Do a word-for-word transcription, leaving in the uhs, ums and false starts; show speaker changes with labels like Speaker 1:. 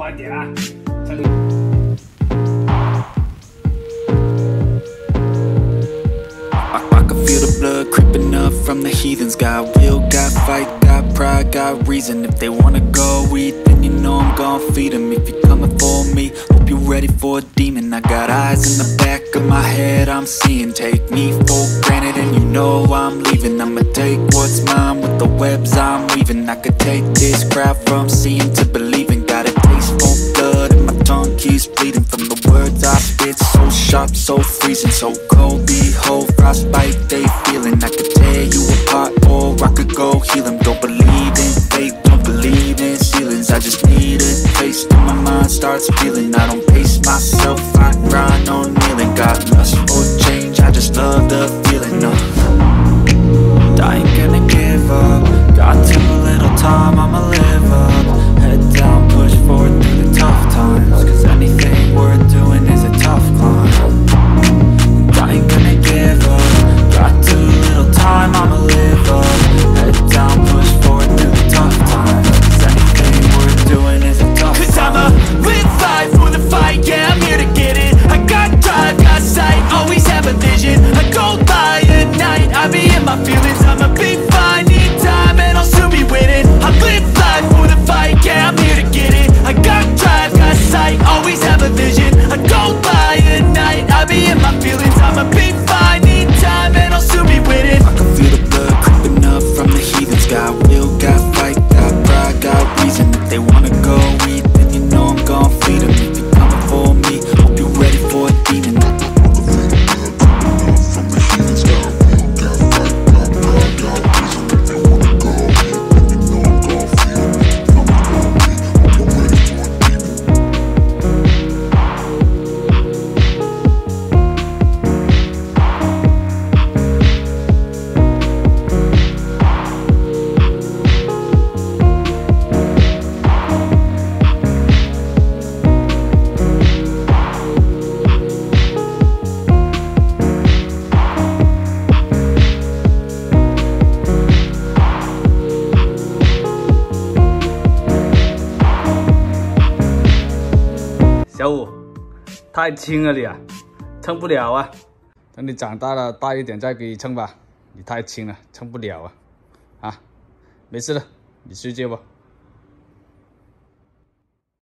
Speaker 1: 快点啊！称。
Speaker 2: Feel the blood creeping up from the heathens. Got will, got fight, got pride, got reason. If they wanna go eat, then you know I'm gon' feed them. If you're coming for me, hope you're ready for a demon. I got eyes in the back of my head, I'm seeing. Take me for granted and you know I'm leaving. I'ma take what's mine with the webs I'm weaving. I could take this crowd from seeing to believing. Got a taste for blood and my tongue keeps bleeding. From the words I spit, so sharp, so freezing. So cold, behold, frostbite they feeling. I could tear you apart or I could go heal them. Don't believe in fate, don't believe in ceilings. I just need a taste and my mind starts feeling. I don't pace myself, I grind on kneeling. Got lust for change, I just love the feeling. No, I ain't gonna give up. Got too little time, I'ma live up. Head down, push forward through the tough times. Cause anything worth doing is a tough climb. I ain't gonna give up. Got too little time, I'ma live up. Head down, push forward through the tough times. Cause anything worth doing is a tough Cause time. I'ma live life for the fight, yeah, I'm here to get it. I got drive, got sight, always have a vision. I go by at night, I be in my feelings. I'ma be fine, need time, and I'll soon be winning. I live life for the fight, yeah, I'm here to get it. I got drive, got sight, always have a vision. I go by at night, I be in my feelings. I'ma be fine, need time, and I'll soon be winning. I can feel the blood creeping up from the heathens. Got will, got fight, got pride, got reason. If they wanna go eat, then you know I'm gon' feed them. If you're coming for me, hope you're ready for a demon.
Speaker 1: 小五，太轻了你啊，称不了啊。等你长大了大一点再给你称吧，你太轻了，称不了啊。啊，没事了，你睡觉吧。